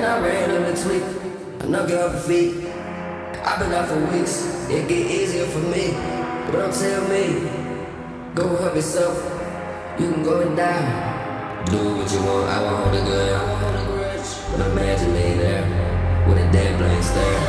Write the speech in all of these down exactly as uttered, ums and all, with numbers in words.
I ran up the tweet, I knock you off your feet. I've been out for weeks, it get easier for me. But don't tell me, go help yourself, you can go and die. Do what you want, I won't hold a gun. But imagine me there, with a dead blank stare.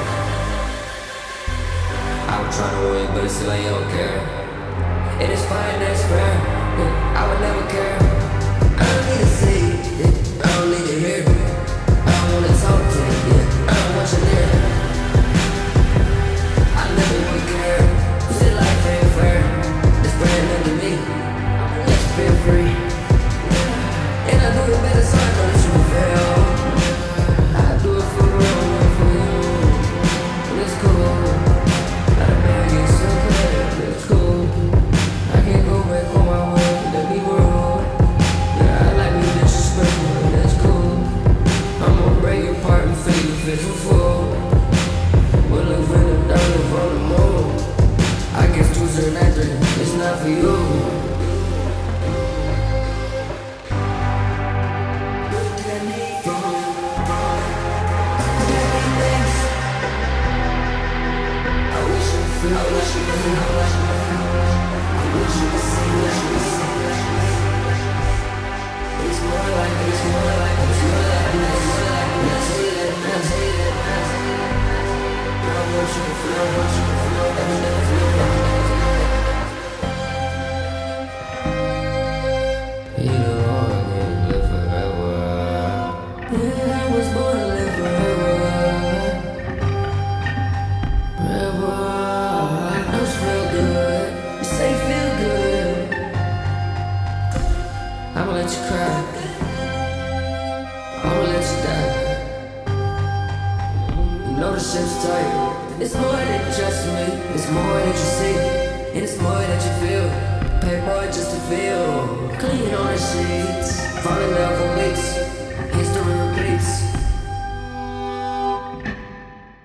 I was trying to win, but it still ain't don't care. It is fine, that's fair, I would never care. I don't need to see, yeah. I don't need to hear. I don't wanna talk to you, yeah. I don't want you near. I never would care, cause life ain't fair. It's brand new to me, let's feel free. And I do it better so I know that you will fail. I do it for real, not for you. And it's cool, not a bad get so clear, but it's cool. I can't go back on my word, let me roll. Yeah, I like me disrespectful, and that's cool. I'm gonna break your part and fake you fit for full. We'll live in the dark, live on the moon. I guess two zero nine three, it's not for you. I wish you could see, I wish you could see, wish you could see. It's more like, it's more like, it's more like, it's more like, it's more like, it's more like. I want you to feel, I want you to feel, I want you to feel. You know I can live forever. Yeah, I was born to live forever. I'ma let you cry, I'ma let you die. You know the ship's tight. It's more than just me, it's more that you see, and it's more that you feel. Pay more just to feel clean on the sheets, falling down for